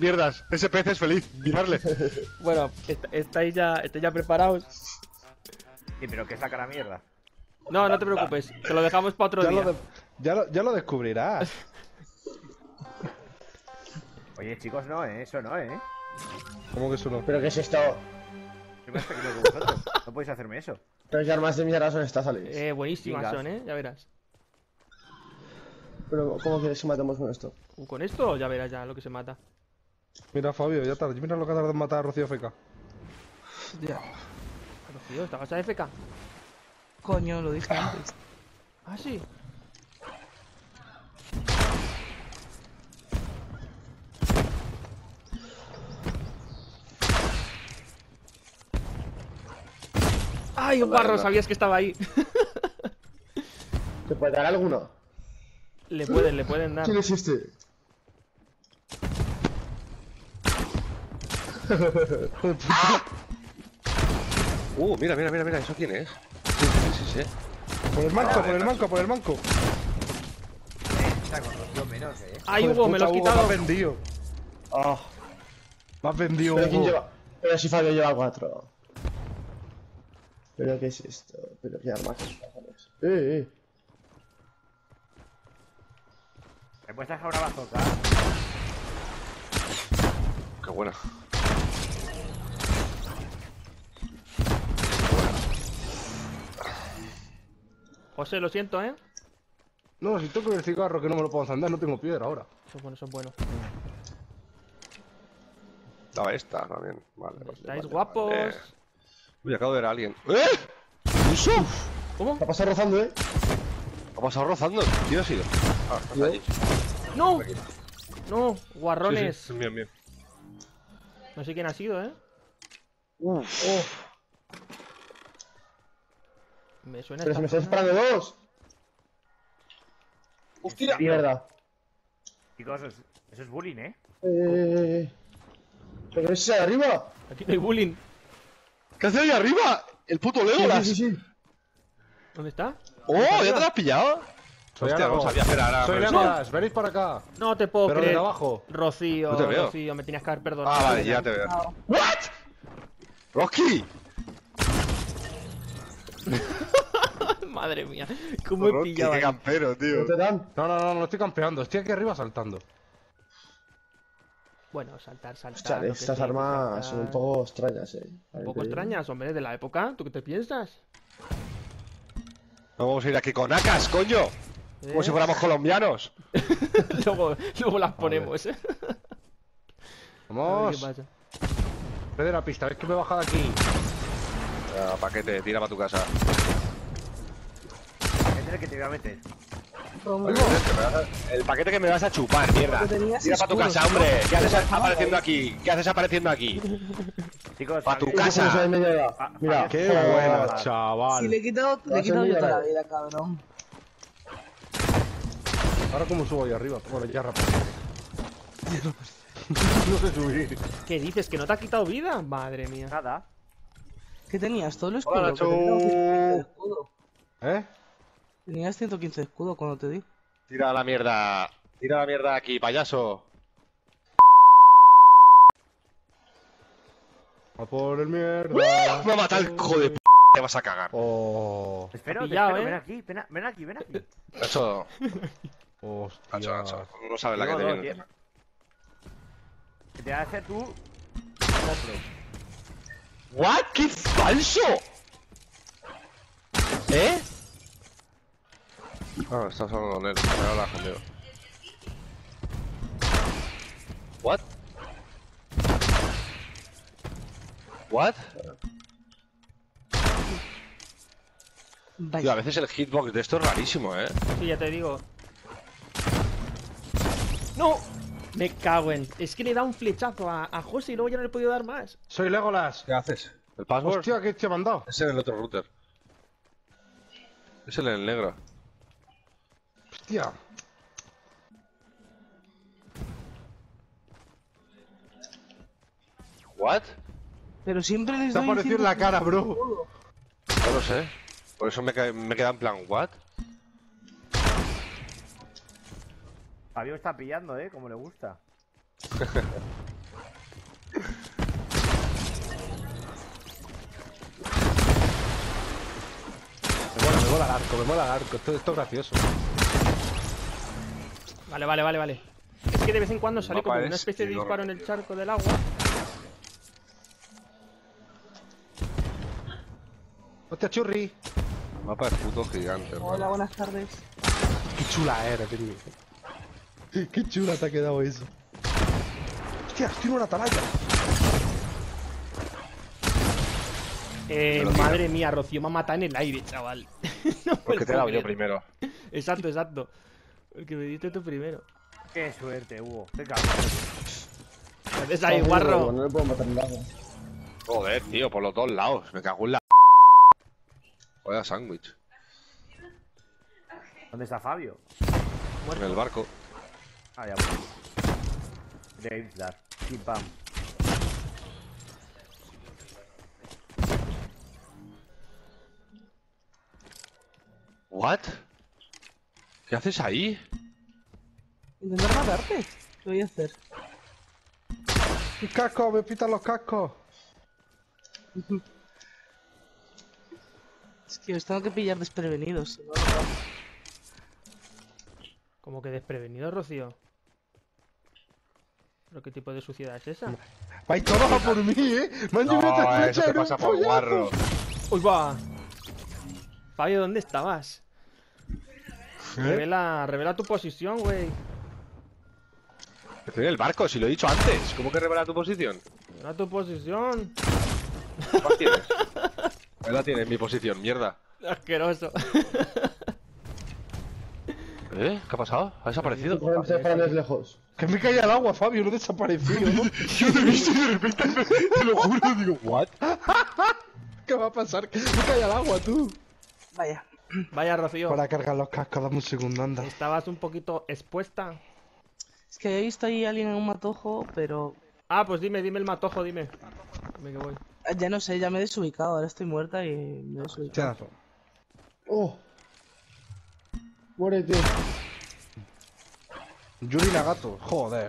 mierdas. Ese pez es feliz. Mirarle. Bueno, estáis ya preparados. Sí, pero que saca la mierda. No, no te preocupes, te lo dejamos para otro día. Ya lo descubrirás. Oye, chicos, no, eso no, ¿Cómo que eso no? ¿Pero qué es esto? Yo me estoy con vosotros. No podéis hacerme eso. Pero qué armas de mierda son estas, Alex. Buenísimas Venga. son, ya verás. Pero, ¿cómo quieres que matemos con esto? Con esto ya verás ya lo que se mata. Mira, Fabio, ya tarde. Mira lo que ha tardado en matar a Rocío FK. Ya. Pero tío, ¿estabas a FK? Coño, lo dije antes. Ah, sí. ¡Ay, un guarro! Sabías que estaba ahí. ¿Te puede dar alguno? Le pueden dar. ¿Quién es este? Mira, ¿eso quién es? Sí. Por el manco, por el manco. Está con Rocío menos, ¡Ay, Joder, Hugo! Me lo has puta, quitado. Me has vendido. Ah, Me has vendido, ¿pero quién Hugo. lleva? Pero si Fabio lleva 4. ¿Pero qué es esto? ¿Pero qué armas es esta, Alex? ¿Me puedes dejar una bazooka? Qué buena. José, lo siento, ¿eh? No, si toco el cigarro que no me lo puedo encender, no tengo piedra ahora. Eso es bueno, eso es bueno. Daba esta también. Vale. Estáis guapos. Uy, acabo de ver a alguien. ¿Eso? ¿Cómo? Te ha pasado rozando, Ha pasado rozando. ¿Quién ha sido? Ah, estás allí. ¡No! No, guarrones. Sí, bien. No sé quién ha sido, ¿eh? Me suena Pero si me esta estás zona. disparando 2. ¡Hostia! Mierda. Chicos, eso es bullying, ¿Pero ese de arriba? Aquí no hay bullying. ¿Qué hace ahí arriba? El puto Legolas. Sí. ¿Dónde está? ¡Oh! ¿Ya te lo has pillado? Soy Hostia, Aragorn. no sabía hacer ahora. Soy pero Legolas, venid para acá. No te puedo Pero creer. desde abajo. Rocío, No te veo. Rocío, me tenías que haber perdonado. Ah, vale, ya te veo. ¿What? ¡Rocky! Madre mía, cómo he pillado Qué ahí. campero, tío. ¿No te dan? No estoy campeando. Estoy aquí arriba saltando. Bueno, saltar. Hostia, lo que estas sea, armas saltar. son un poco extrañas, Un poco extrañas, hombre, de la época. ¿Tú qué te piensas? No vamos a ir aquí con acas, coño. Como si fuéramos colombianos. luego las ponemos, ¿eh? A ver Vamos. qué pasa. Ve de la pista, ves que me he bajado aquí. Paquete, tira para tu casa. Este es el que te voy a meter. El paquete que me vas a chupar, mierda. Porque tenías Tira para tu escudos, casa, tío. hombre. ¿Qué haces apareciendo aquí? ¿Qué haces apareciendo aquí? Chicos, Pa' tu Fabio- casa. Eso de media edad. Mira, Qué Joder. buena, chaval. Si le he quitado Va a ser yo muy toda la grave. vida, cabrón. Ahora cómo subo ahí arriba. Bueno, ya rápido. No sé subir. ¿Qué dices? ¿Que no te ha quitado vida? Madre mía. Nada. ¿Qué tenías? ¿Todo el escudo? Hola, Que tenías 115 de escudo. ¿Eh? Tenías 115 de escudo cuando te di. Tira la mierda. Tira la mierda aquí, payaso. A por el mierda. Me va a matar el hijo de p. Te vas a cagar. Oh. Te espero, Te ha pillado, ven ¿eh? aquí, ven aquí. Nacho, Hostia. Nacho, no sabes la que No, te no, viene. tío. Que te hace tú. Compro. ¿What? ¡Qué falso! ¿Eh? Ah, estás hablando con él. Me habla conmigo. ¿What? ¿What? Tío, a Vaya. veces el hitbox de esto es rarísimo, ¿eh? Sí, ya te digo. ¡No! Me cago en... Es que le da un flechazo a José y luego ya no le he podido dar más. Soy Legolas. ¿Qué haces? ¿El password? Hostia, ¿qué te ha mandado? Es en el otro router. Es en el negro. Hostia. ¿What? Pero siempre les Te ha doy aparecido en la 115 cara, de bro. escudo. No lo sé. Por eso me queda en plan, ¿what? Fabio está pillando, como le gusta. arco, me mola el arco. Esto es gracioso. Vale. Es que de vez en cuando sale mapa como una es especie de enorme. disparo en el charco del agua. Hostia, churri. Mapa de puto gigante, Hola, hermano. buenas tardes. Qué chula eres, tío. Qué chula te ha quedado eso. Hostia, estoy en una atalaya. Madre mía, Rocío me ha matado en el aire, chaval. No me Porque lo te he dado puedo yo creer. primero. Exacto. El que me diste tú primero. Qué suerte, Hugo. Qué cabrón. ¿Qué haces ahí, guarro? No le puedo matar nada. Joder, tío, por los dos lados. Me cago en la... Vaya sándwich. ¿Dónde está Fabio? En el barco. Ah, ya voy. De Islar. Pim pam. ¿What? ¿Qué haces ahí? Intentar matarte. ¿Qué voy a hacer? ¡Mis cascos! ¡Me pitan los cascos! Es que os tengo que pillar desprevenidos. Si no, Como que desprevenido, Rocío. ¿Pero qué tipo de suciedad es esa? Vais todos a por mí, ¿eh? Me han llevado No, esta eso flecha te en un pasa por pollazo. guarro. ¡Uy, va! Fabio, ¿dónde estabas? Revela tu posición, güey. Estoy en el barco, si lo he dicho antes. ¿Cómo que revela tu posición? Revela tu posición. ¿Cuál tienes? Ahí la tienes, mi posición, mierda. Asqueroso. ¿Eh? ¿Qué ha pasado? ¿Ha desaparecido? Se paran lejos. Que me caía al agua, Fabio, no he desaparecido, ¿no? Yo te he visto y de repente te lo juro, digo, ¿what? ¿Qué va a pasar? Que me caía al agua, tú. vaya. Vaya, Rocío. Para cargar los cascos, dame un segundo, anda. Estabas un poquito expuesta. Es que he visto ahí a alguien en un matojo, pero... Ah, pues dime el matojo, dime. Dime que voy. Ya no sé, ya me he desubicado. Ahora estoy muerta y me he desubicado. Chazo. ¡Oh! Muérete. Yuri Nagato, joder.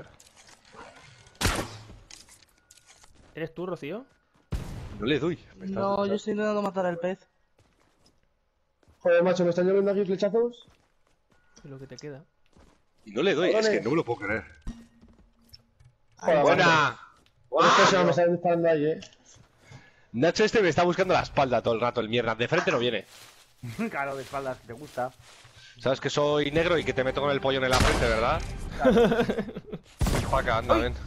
¿Eres tú, Rocío? No le doy. Me estás- No, yo estoy intentando matar al pez. Joder, macho, ¿me están lloviendo aquí flechazos? Es lo que te queda. Y no le doy, es que no me lo puedo creer. Joder, ¡Buena! Macho, me están disparando ahí, Nacho este me está buscando la espalda todo el rato, el mierda. De frente no viene. Claro, de espaldas. ¿Te gusta? Sabes que soy negro y que te meto con el pollo en la frente, ¿verdad? Paca, anda, ven.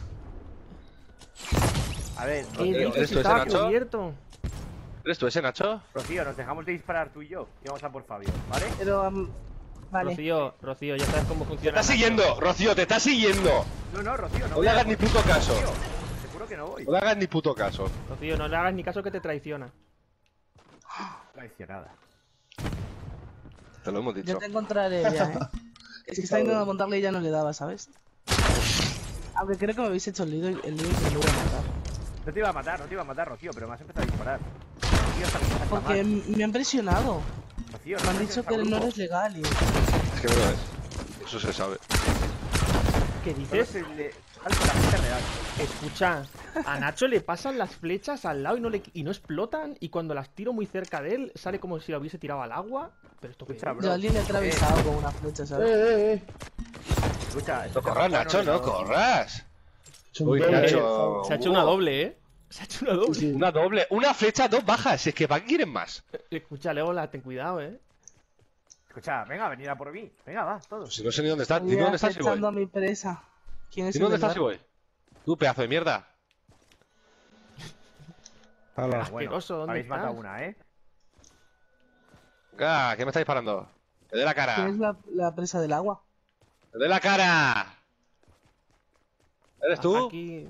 A ver, ¿Qué Rocío, dices? ¿eres Si tú ese, estaba Nacho? cubierto. ¿Eres tú ese, Nacho? Rocío, nos dejamos de disparar tú y yo. Y vamos a por Fabio, ¿vale? Pero... vale. Rocío, ya sabes cómo ¡Te funciona. está siguiendo! ¡Rocío, te está siguiendo! No, Rocío, no. No voy le a hagas por ni ti, puto caso. Rocío. Seguro que no voy. No le hagas ni puto caso. Rocío, no le hagas ni caso que te traiciona. Traicionada. Te lo hemos Ya dicho. te encontraré ya, Es que estaba intentando montarle y ya no le daba, ¿sabes? Aunque creo que me habéis hecho el lío y que me lo iba a matar. No te iba a matar, Rocío, pero me has empezado a disparar. Rocío, está Porque mal. me han presionado. Rocío, Me han no dicho estás que en no grupo. eres legal y... Es que me lo ves. Eso se sabe. ¿Qué Solo dices? es el de... Alto, la gente real. Escucha, a Nacho le pasan las flechas al lado y no explotan. Y cuando las tiro muy cerca de él, sale como si la hubiese tirado al agua. Pero esto qué Escucha, es? bro. Yo a alguien le he atravesado con una flecha, ¿sabes? Escucha, No corras, Nacho, no corras. Uy, Doble. Nacho. Se ha hecho una doble, ¿eh? Se ha hecho una doble. Una doble. Una flecha, dos bajas. Es que van quieren más. Escucha, Legolas, ten cuidado, ¿eh? Escucha, venga, venid a por mí. Venga, va, todos. Si no sé ni dónde estás. Dime Voy dónde estás y acechando a voy. mi presa. ¿Quién es Dime el dónde estás y verdad? voy. Tú, pedazo de mierda. Hala. Asqueroso, ¿dónde habéis matado estás? una, ¿eh? Venga, ¿qué me está disparando? ¡Te dé la ¿Quién cara! es la presa del agua? ¡Te dé la cara! ¿Eres tú? Aquí.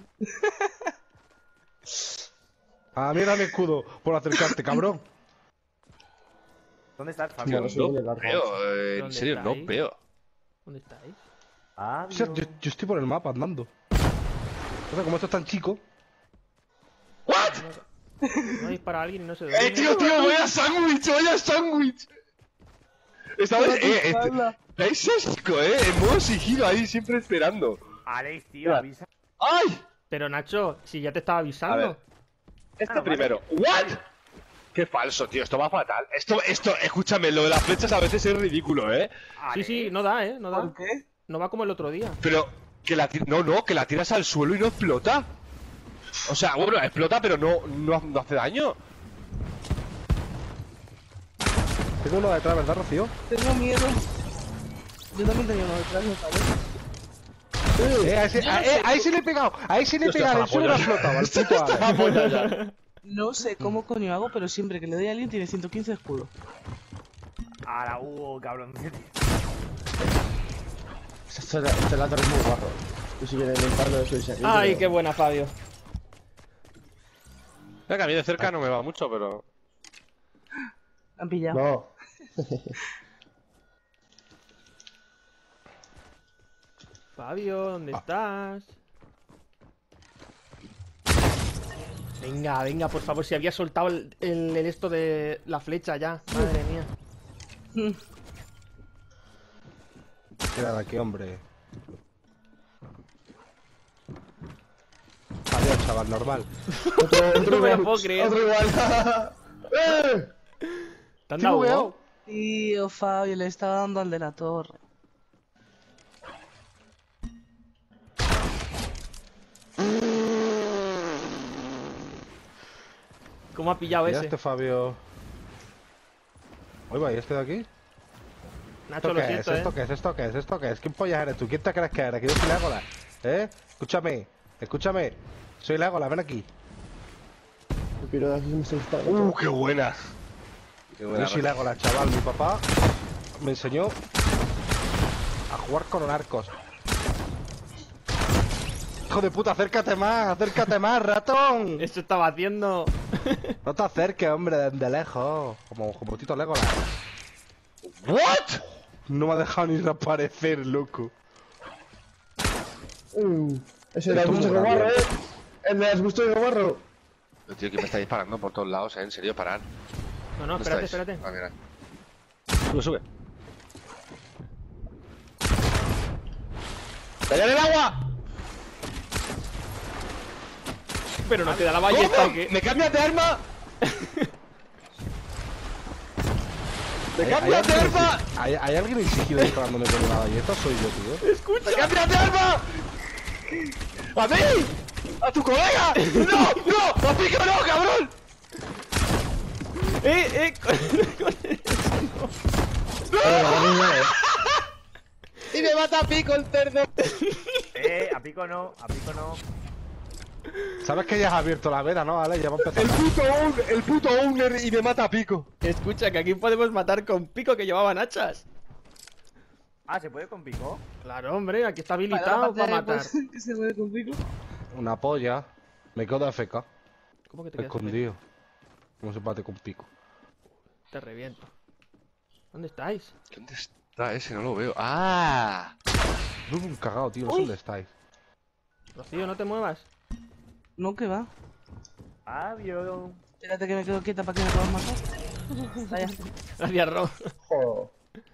Ah, mira mi escudo por acercarte, cabrón. ¿Dónde estás, Ya Fabio? no sé dónde la Veo, en ¿Dónde serio, no estáis? veo. ¿Dónde estáis? Ah, O sea, yo estoy por el mapa andando. O sea, como esto es tan chico. No dispara a alguien y no sé dónde. Tío, vaya sándwich, vaya sándwich! Esta vez, dais asco, en modo sigilo ahí, siempre esperando. Alex, tío, Mira. avisa. ¡Ay! Pero Nacho, si ya te estaba A avisando. ver. Este Ah, vale. primero. ¿What? Qué falso, tío. Esto va fatal. Escúchame, lo de las flechas a veces es ridículo, ¿eh? Sí, sí, no da, ¿eh? No da. ¿Por qué? No va como el otro día. Pero que no, que la tiras al suelo y no explota. O sea, bueno, explota, pero no hace daño. Tengo uno detrás, ¿verdad, Rocío? Tengo miedo. Yo también tenía uno detrás, me parece. Ahí sí le he pegado. Ahí sí le he pegado. El suelo no ha explotado. Al puto Alex. No sé cómo coño hago, pero siempre que le doy a alguien tiene 115 de escudo. Ahora, cabrón. Este ladro es muy guapo. Y si viene el infarto de soy aquí. Ay, qué buena, Fabio. Mira que a mí de cerca no me va mucho, pero... Han pillado. No. Fabio, ¿dónde estás? Venga, venga, por favor, si había soltado el esto de la flecha ya. Madre mía. Queda de aquí, hombre. Adiós, chaval, normal. No me lo puedo creer. Otro igual. ¿Te han Estoy dado bugueado. gol? Tío, Fabio, le estaba dando al de la torre. ¿Cómo ha pillado Mira ese? este Fabio. Oiga, ¿y este de aquí? Nacho, ¿Esto lo qué es? siento, ¿Esto qué es? ¿Esto qué es? ¿Esto qué es? ¿Quién pollas eres tú? ¿Quién te crees que eres? Que yo soy Legolas. Escúchame, escúchame. Soy Legolas, ven aquí. El piro de aquí me está gustando. qué buena. Qué buena. Yo soy Legolas, chaval. Mi papá me enseñó a jugar con arcos. Hijo de puta, acércate más, ratón. Esto estaba haciendo. No te acerques, hombre, de lejos. Como Tito Legolas. ¿What? No me ha dejado ni reaparecer, loco. Ese era el Esto es gusto muy de Gobarro, grande. El de las gustos de Gobarro. Tío, que me está disparando por todos lados, ¿eh? En serio, parar. No, no, ¿Dónde espérate, estáis? espérate. Ah, mira. Sube, sube. ¡Calla en el agua! Pero no te da la ballesta o qué. ¿Me cambias de arma? ¡Me ¿Hay cambias de alguien arma! ¿Hay alguien exigido disparándome con una ballesta? Soy yo, tío. ¡Me cambias de arma! ¡A mí! ¡A tu colega! ¡No! ¡No! ¡A Pico no, cabrón! Y me mata a Pico el cerdo. A pico no, a pico no. Sabes que ya has abierto la veda, ¿no? Vale, ya va a empezar. El puto owner y me mata a Pico. Escucha, que aquí podemos matar con pico que llevaban hachas. Ah, ¿se puede con pico? Claro, hombre, aquí está Para la habilitado parte para de, matar. pues, que se mueve con pico. Una polla. Me quedo de AFK. ¿Cómo que te quedas? Escondido. ¿Cómo se bate con Pico? Te reviento. ¿Dónde estáis? ¿Dónde está ese? No lo veo. ¡Ah! No un cagado, tío. No sé dónde estáis. Rocío, no te muevas. No, que va. Adiós. Espérate que me quedo quieta para que me puedan matar. Vaya. Gracias, Ro. Joder.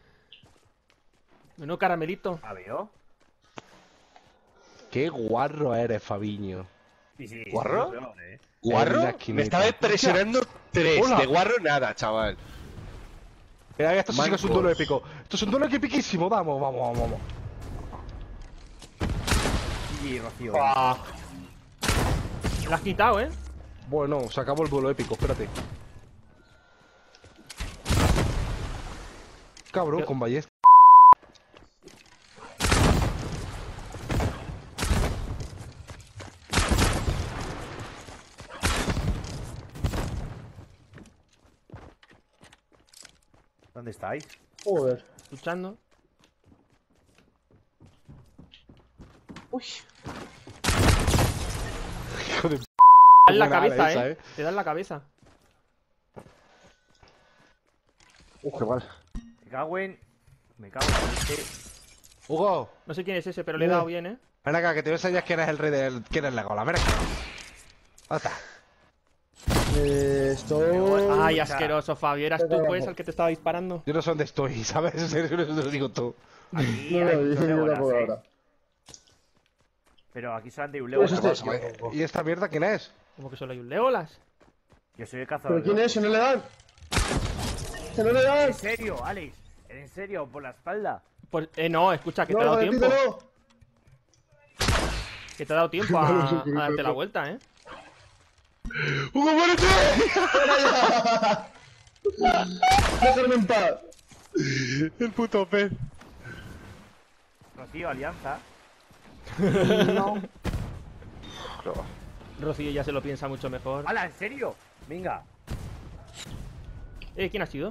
Menudo caramelito. ¿Adiós? Qué guarro eres, Fabiño. Sí, sí. ¿Guarro? sí, sí. ¿Guarro? la esquinita. Me estaba impresionando 3. Hola. De guarro nada, chaval. Mira, esto sí que es un Mancos. duelo épico. Esto es un duelo epiquísimo. Vamos, vamos, vamos. Y Rocío. Me lo has quitado, ¿eh? Bueno, se acabó el duelo épico. Espérate. Cabrón, con ballesta. ¿Dónde estáis? Joder. Luchando. Uy. Hijo de Te dan la buena cabeza, esa, ¿eh? Te dan la cabeza. Qué mal. Me cago en... Me cago en este... Hugo, No sé quién es ese, pero le he dado bien, ¿eh? ven acá, que te voy a enseñar quién es el rey del... quién es Legolas. Ven acá. ¿Dónde está? Estoy... Ay, asqueroso, Fabio. ¿Eras tú, pues, el que te estaba disparando? Yo no sé dónde estoy, ¿sabes? Eso te lo digo tú. Aquí No, hay no, muchos yo Legolas, tampoco ¿eh? ahora. Pero aquí solamente hay un Pues Legolas. este- ¿Y esta mierda quién es? Como que solo hay un Legolas. Yo soy el cazador. ¿Pero quién es? ¿Se no le dan? ¡Se no le dan! ¿En serio, Alex? ¿En serio? ¿Por la espalda? Pues, no, escucha, que te No, ha dado joder, tiempo. pídelo. Que te ha dado tiempo a darte la vuelta, ¿eh? ¡Hugo, muérete! ¡Déjame en paz! El puto pez. Rocío, alianza. No. Rocío ya se lo piensa mucho mejor. ¡Hala, en serio! Venga. ¿Quién ha sido?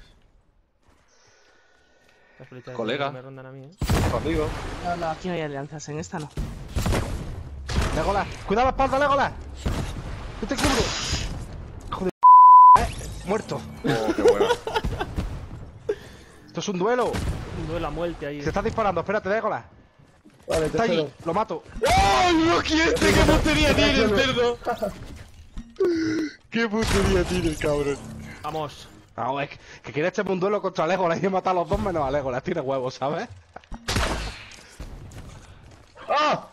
Las flechas de Colega. me rondan a mí, ¿eh? Tu amigo. No, no, aquí no hay alianzas, en esta no. Legolas, cuidado la espalda, Legolas. Yo te cubro. Joder. Muerto. Oh, qué bueno. Esto es un duelo. Un duelo a muerte ahí. Se está disparando, espérate, Legolas. Vale, Está allí, tercero. lo mato. ¡Oh, Rocky este! ¡Qué puntería tiene el cerdo! ¡Qué puntería tiene, cabrón! Vamos. Ah, es que quiere echarme un duelo contra Legolas y matar a los dos menos a Legolas. Tiene huevos, ¿sabes? ¡Ah!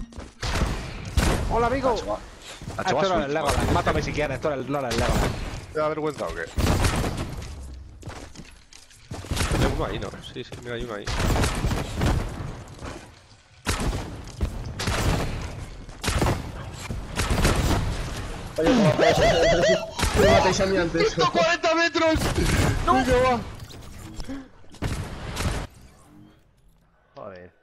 Hola, amigo. Ha Esto no es el Legolas. Mátame si quieres, esto no es el Legolas. ¿Te da vergüenza o qué? Hay uno ahí, ¿no? Sí, mira, hay uno ahí. Oye, ¿cómo me matáis a mí antes? ¡140 metros! ¡No! va! Joder.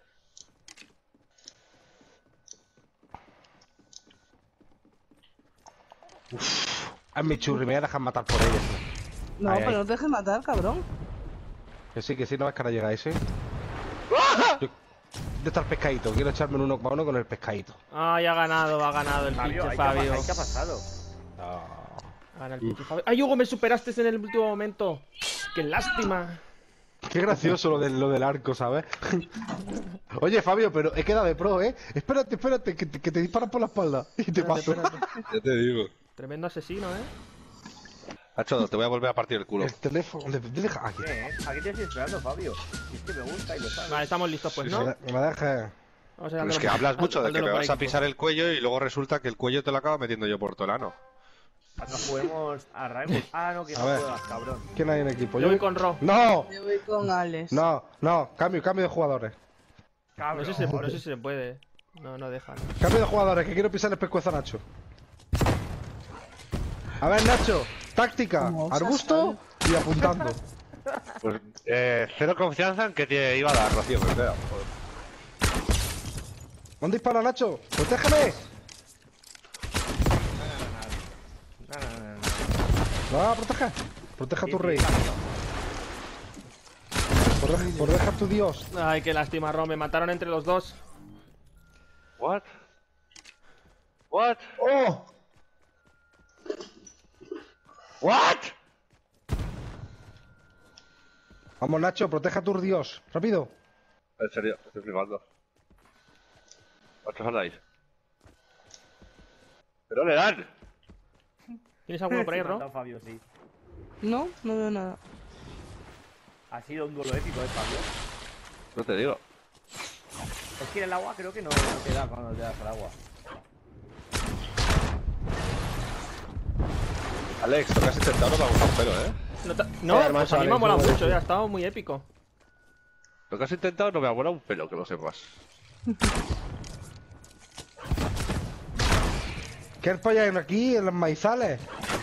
Es mi churri, me voy a dejar matar por ellos. No, Ay, pero ay. no te dejes matar, cabrón. Que sí, no ves que ahora llega ese. ¿Dónde está el pescadito? Quiero echarme un 1 con el pescadito. Ay, ha ganado el Fabio, pinche ¿ahí Fabio. qué ha pasado? Gana el pinche Fabio. Ay, Hugo, me superaste en el último momento. Qué lástima. Qué gracioso lo del arco, ¿sabes? Oye, Fabio, pero he quedado de pro, ¿eh? Espérate, que te disparan por la espalda y te paso. Espérate. Ya te digo. Tremendo asesino, ¿eh? Hacho, te voy a volver a partir el culo. El teléfono... Deja... Aquí. Aquí te estoy esperando, Fabio. Es que me gusta y lo sabes. Vale, estamos listos, pues, ¿no? Me deja... Vamos a Pero es que hablas mucho de que me vas a pisar el cuello y luego resulta que el cuello te lo acabo metiendo yo por Tolano. Cuando juguemos a Rainbow. Ah, no, que A no ver. juegas, cabrón. ¿Quién hay en equipo? Yo voy con Ro. ¡No! Yo voy con Alex. No, cambio de jugadores. No Cabrón. sé si se puede. No deja, ¿no? Cambio de jugadores, que quiero pisar el pescuezo a Nacho. A ver, Nacho, táctica, ¿Cómo? arbusto y apuntando. Pues, cero confianza en que te iba a dar, Rocío, pero joder. ¿Dónde dispara, Nacho? ¡Protégeme! No. ¿No va a proteger? Proteja a tu rey. Proteja a tu dios. Ay, qué lástima, Ro. Me mataron entre los dos. What? What? ¡Oh! What? Vamos, Nacho, proteja a tu dios. Rápido. En serio, estoy flipando. ¿Cuántos andáis? ¡Pero le dan! ¿Tienes alguno por ahí, Sí, me ha Ro? matado Fabio, sí. No, no veo nada. Ha sido un duelo épico, Fabio. No te digo. Es que el agua creo que no te da cuando te das al agua. Alex, lo que has intentado no me ha gustado un pelo, ¿eh? No, hermano, pues a mí me Alex, ha molado no, mucho, ha estado muy épico. Lo que has intentado no me ha molado un pelo, que lo sepas. ¿Qué polla hay aquí en los maizales?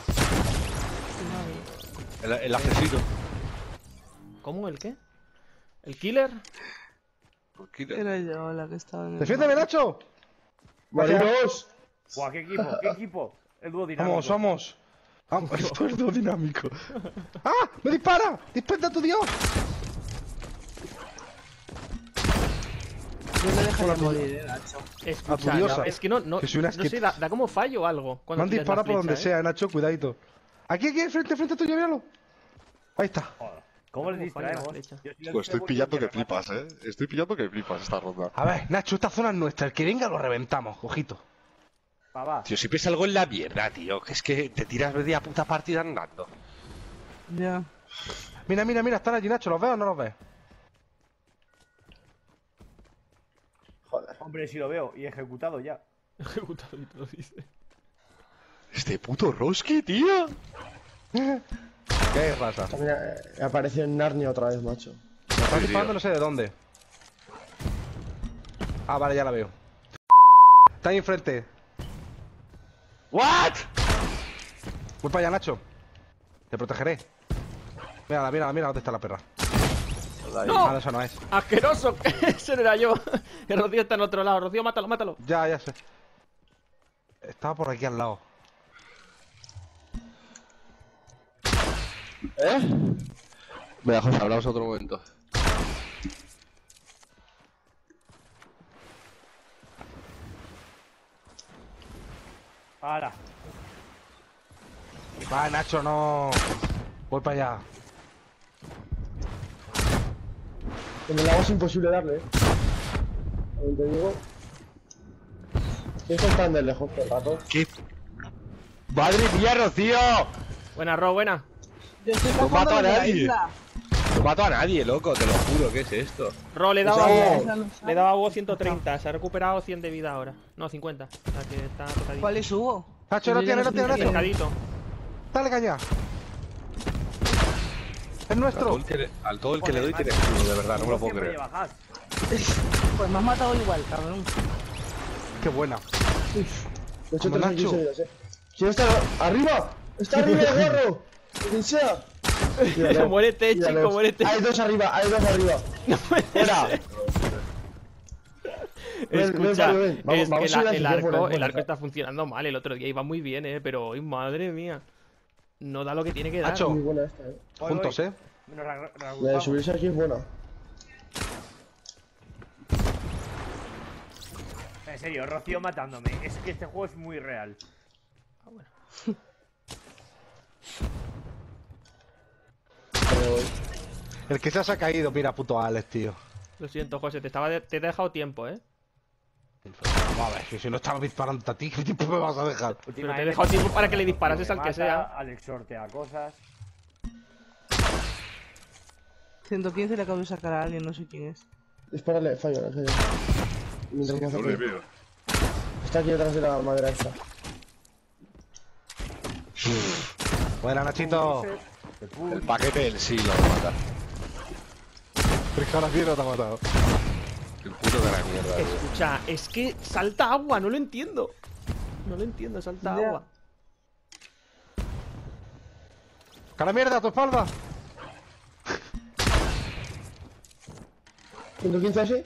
El asesino. ¿Cómo? ¿El qué? ¿El killer? Tranquilo. Era yo la que estaba en el... ¡Defiéndeme, Nacho! ¡Marinos! Buah, ¿qué equipo? ¿Qué equipo? El dúo dinámico. Vamos. Esto es todo dinámico. ¡Ah! ¡Me dispara! ¡Dispara a tu dios! Yo me dejaría morir, Nacho. Escucha, Furiosa. no, es que no Que soy una sé, da como fallo o algo. Me Cuando han tiras la disparado por donde flecha, ¿eh? sea, Nacho, cuidadito. Aquí, frente tuyo, míralo. Ahí está. Joder. ¿Cómo les ¿Cómo falla la distraemos? flecha? Yo sí les Pues estoy distraigo pillando y que me flipas, ¿eh? Estoy pillando que flipas esta ronda. A ver, Nacho, esta zona es nuestra. El que venga lo reventamos, ojito. matan. Va. Tío, siempre salgo en la mierda, tío. Que es que te tiras media puta partida andando. Ya. Mira, están allí, Nacho. ¿Los ves o no los ves? Hombre, si lo veo y ejecutado ya. Ejecutado y te lo dice. Este puto Roski, tío. ¿Qué pasa? Mira, apareció en Narnia otra vez, macho. Me está disparando no sé de dónde. Ah, vale, ya la veo. Está ahí enfrente. ¿What? Voy para allá, Nacho. Te protegeré. Mírala, mírala, mira dónde está la perra. ¡No! Ah, no, eso no es. ¡Asqueroso! Ese no era yo. Que Rocío está en otro lado. Rocío, mátalo, mátalo. Ya sé. Estaba por aquí al lado. Venga, José, hablamos otro momento. Ahora. Va, Nacho, no. Voy para allá. En el agua es imposible darle, También te digo. ¿Quién está tan de lejos todo el rato? ¿Qué? ¡Madre mía, Rocío! Buena, Ro, buena. Yo estoy No cazando mato a los de la nadie. isla. No mato a nadie, loco, te lo juro, ¿qué es esto? Ro, le Esa daba isla Hugo. no Le sabe. daba Hugo 130. Se ha recuperado 100 de vida ahora. No, 50. O sea que está tocadito. ¿Cuál es Hugo? Nacho, no Yo ya tiene, no sé tiene, quién es. Nacho. Pescadito. Dale caña. Es nuestro. Al todo el que le doy tiene escudo, de verdad, no me lo puedo Siempre creer. lleva hack. Pues me has matado igual, cabrón. Qué buena. De hecho, Como 3 aquí Nacho. seguidas, ¿Quién está arriba? ¡Está arriba el gorro! ¡Quien sea! Míralo, Muérete, chico, míralos. muérete. Hay dos arriba, ¡Fuera! Escucha, ven. Vamos, es vamos que a ir a el la siguiente, arco buena. está funcionando mal. El otro día iba muy bien, pero hoy, madre mía. No da lo que tiene que dar. Nacho. Muy buena esta, Juntos, Voy. eh. Nos La de reagrupamos. subirse aquí es buena. En serio, Rocío matándome. Es que este juego es muy real. El que se ha caído, mira, puto Alex, tío. Lo siento, José, te he dejado tiempo, A ver, si no estaba disparando a ti, ¿qué tiempo me vas a dejar? Pero te he dejado tiempo para que le disparases al que Mata, sea. Alex sortea cosas. 115 le acabo de sacar a alguien, no sé quién es. Dispárale, fallo. Mientras que hace No le aquí. veo. Está aquí detrás de la madera esta. Buena, Nachito. El paquete del sí lo va a matar. Pero es que ahora sí no te ha matado. El puto de la mierda, tío. Escucha, es que salta agua, no lo entiendo. No lo entiendo, salta Ya. agua. ¡Cara mierda, a tu espalda! 115 así.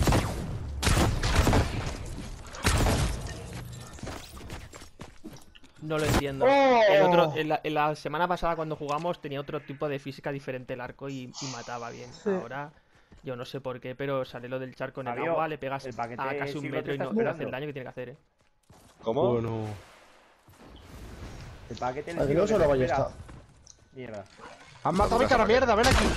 No lo entiendo. ¡Oh! En la semana pasada cuando jugamos tenía otro tipo de física diferente el arco y mataba bien. Sí. Ahora yo no sé por qué, pero sale lo del charco en el Fabio, agua, le pegas el paquete a casi un sigo metro te y no está no hace esperando. el daño que tiene que hacer, ¿Cómo? Bueno. El paquete Aquí sigo no que solo te ballesta. espera. Mierda. ¡Han matado a mi cara mierda! ¡Ven aquí!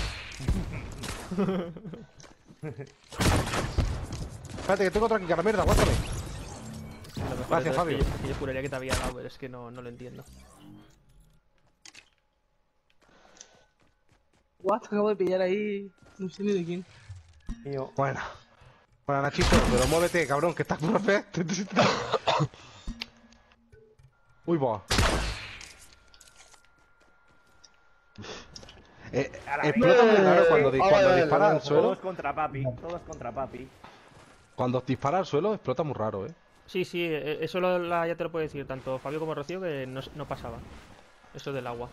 Espérate, que tengo otro aquí, cara mierda, aguántame. Lo mejor de Gracias, todo es Fabio. que yo juraría que te había dado, pero es que no lo entiendo. What, acabo de pillar ahí. No sé ni de quién. Mío. Bueno. Bueno, Nachito, pero muévete, cabrón, que estás profe. Uy, va. Explota muy raro cuando dispara al suelo. Todos contra papi. Todos contra papi. Cuando dispara al suelo, explota muy raro, Sí, eso ya te lo puedo decir, tanto Fabio como Rocío, que no pasaba. Eso del agua.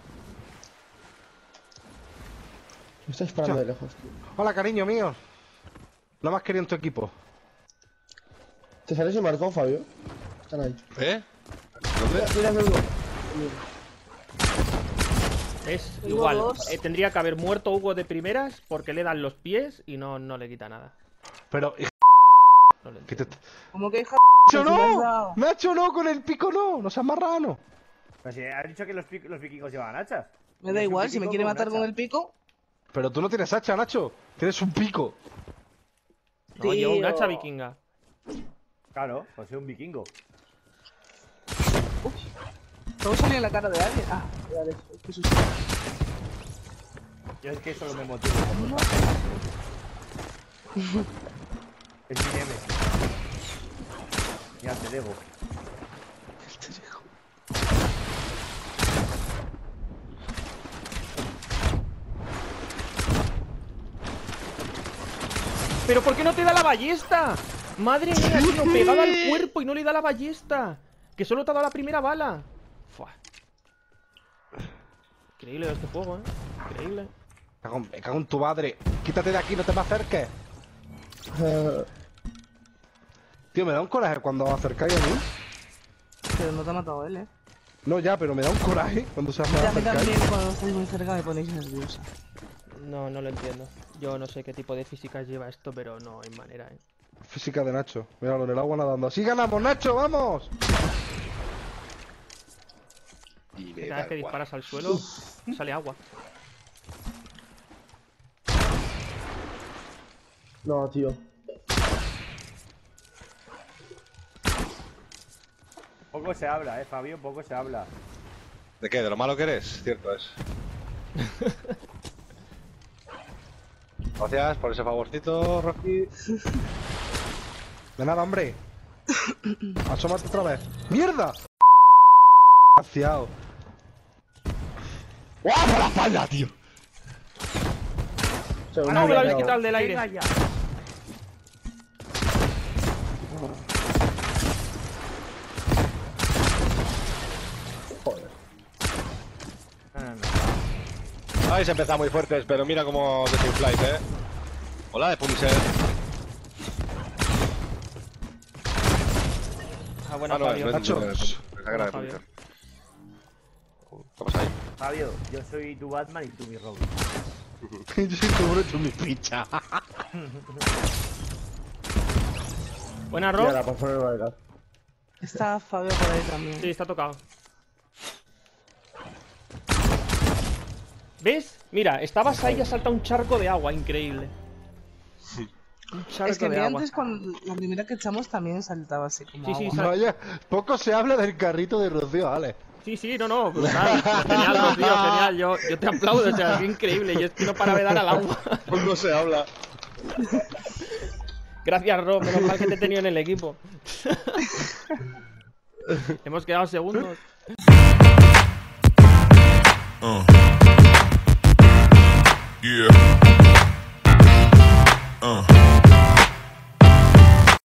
Me está disparando de lejos, tío. Hola, cariño mío. Lo más querido en tu equipo. ¿Te sales y marcó, Fabio? Están ahí. ¿Eh? ¿Dónde? Mira, uno. Es Hugo igual. dos. Tendría que haber muerto Hugo de primeras porque le dan los pies y no le quita nada. Pero, No lo ¿qué entiendo. te... ¿Cómo que hija? ¡Nacho, ¿Qué le has no! dado? ¡Nacho, no! Con el pico no. No seas marrano. Pero si has dicho que los vikingos llevan hachas. Me da igual, si me quiere matar con el pico. Pero tú no tienes hacha, Nacho. Tienes un pico. No, lleva un Tío. hacha vikinga. Claro, pues soy un vikingo. Todo salió en la cara de alguien. Ah, vale, qué susto. Yo es que solo me motivo. Es mi nemesis. Mira, te debo. ¿Pero por qué no te da la ballesta? Madre mía, tío, pegado al cuerpo y no le da la ballesta. Que solo te ha dado la primera bala. Fua. Increíble este juego, Increíble. Me cago en tu madre. Quítate de aquí, no te me acerques. Tío, me da un coraje cuando os acercáis a mí. Pero no te ha matado él, No, ya, pero me da un coraje cuando se me Ya, a mí acercáis. también cuando estáis muy cerca me ponéis nerviosa. No, no lo entiendo. Yo no sé qué tipo de físicas lleva esto, pero no hay manera, Física de Nacho. Míralo en el agua nadando. ¡Así ganamos, Nacho! ¡Vamos! Y me Cada da vez que igual. disparas al suelo, sale agua. No, tío. Poco se habla, Fabio, poco se habla. ¿De qué? ¿De lo malo que eres? Cierto es. Gracias por ese favorcito, Rocky. De nada, hombre. Asómate otra vez. ¡Mierda! Graciado. ¡Guau! ¡Por la espalda, tío! Ah, No, me lo habéis no. quitado el del Venga aire. ya. Joder. No. Vais a empezar muy fuertes, pero mira cómo desinfláis, Hola, de Punisher. Ah, bueno, no, Fabio. no es Nacho. Esa cara de Fabio. Punisher. ¿Qué pasa ahí? Fabio, yo soy tu Batman y tú mi Robin. Yo soy tu bruto, mi picha. Buena, Mira, Rob. la pasó de bailar. Está Fabio por ahí también. Sí, está tocado. ¿Ves? Mira, estabas ahí y ha saltado un charco de agua, increíble. Un charco Es que de vi agua. antes cuando la primera que echamos también saltaba así como Sí, sí, agua. Vaya, poco se habla del carrito de Rocío, Ale. Sí, sí, no, brutal. Genial, Rocío, genial. Yo te aplaudo, o sea, es increíble. Yo es que no para de dar al agua. No se habla. Gracias, Rob, menos mal que te he tenido en el equipo. Hemos quedado segundos. Yeah.